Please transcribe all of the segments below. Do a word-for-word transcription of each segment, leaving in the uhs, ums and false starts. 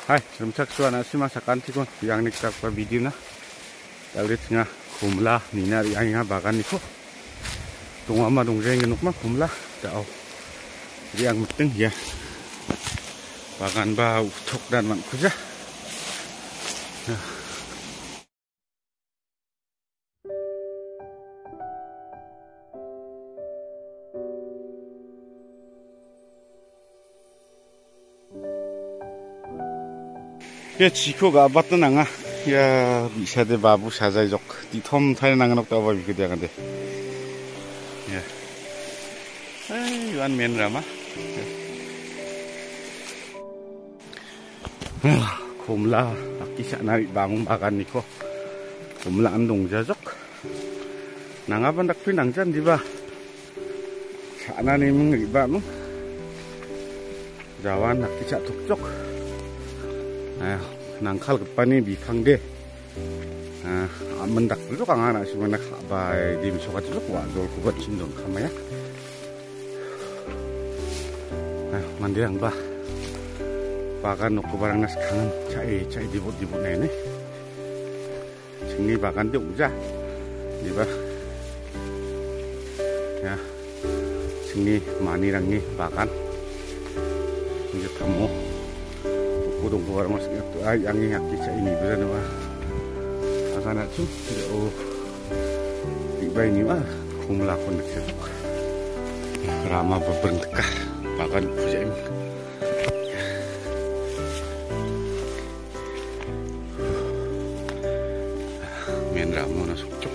Hai, rumsak suana sima sakantikon yang nik tak video na. Dari tengah kumla nina yang inga bagan niko. Tunggu ama dong jeng nuk mah kumla tau. Jadi yang penting ya bagan bau tok dan man kuja. Nah. Ya 지코가 아팠던 낭아 야 미샤데 바부 사자이적 디톰 타이 낭은 없다 봐 비그 대간데 야 아이 완 맨라마 곰라 아끼샤 나리 방ung bagan niko 곰라 andong jajok nang apa ndak pinang jan diba sana ni mengriba mu jawan a끼샤 tukjok 아, 낭칼 급반이 미캉데 아, 안문닥 그쪽 강하나 시면에 가바이 님 소가지고 완전 그거 진동 카마야 아, 만데 양바 바간 놓고 바랑 나스 강은 차이 차이 디봇 디봇 내네 정리 바간데 오자 이봐 야 정리 많이랑니 바간 이제 다뭐 Kudung keluar masuknya tuh ah yang yang kisah ini berani mah akan acuh tidak oh tiba ini mah kumlakon kesok rama berbentekah bahkan pujaim main rama nasuk cok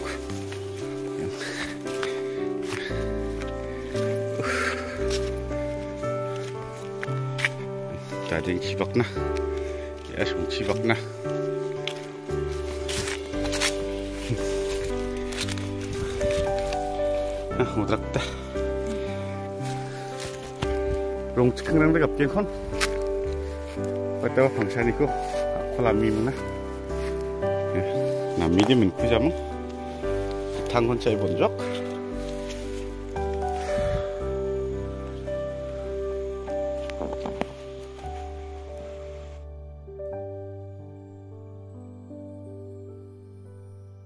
tadi cibak nah ya sung cibak nah ah mudrak dah rong cikeng nang degap jeng kon pada bangsa niku kolami mana nami dia min pujam tang kon cai bonjok